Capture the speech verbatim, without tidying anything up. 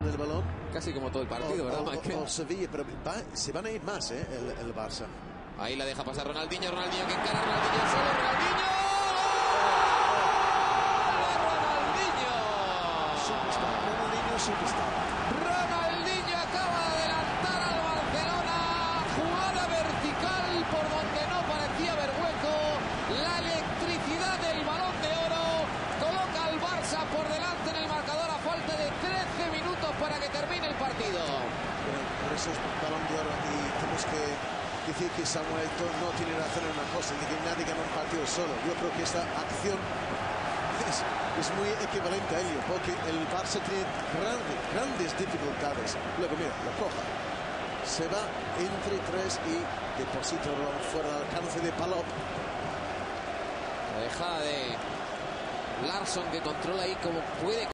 del balón. Casi como todo el partido, o, ¿verdad, o, Michael? o Sevilla, pero va, se van a ir más, ¿eh? El, el Barça. Ahí la deja pasar Ronaldinho, Ronaldinho que encara, Ronaldinho solo, Ronaldinho. ¡Ronaldinho! Superstar, Ronaldinho superstar. Ronaldinho acaba de adelantar al Barcelona. Jugada vertical por donde no parecía haber hueco. La electricidad del Balón de Oro coloca al Barça por delante en el marcador a falta de trece minutos para que termine el partido. Bueno, por eso es Balón de Oro y tenemos que decir que Samuel Eto'o no tiene razón en una cosa, de que nadie gana un partido solo. Yo creo que esta acción es, es muy equivalente a ello, porque el Barça tiene grandes, grandes dificultades. Luego, mira, lo coja, se va entre tres y deposita el balón fuera del alcance de Palop. La dejada de Larsson, que controla ahí como puede.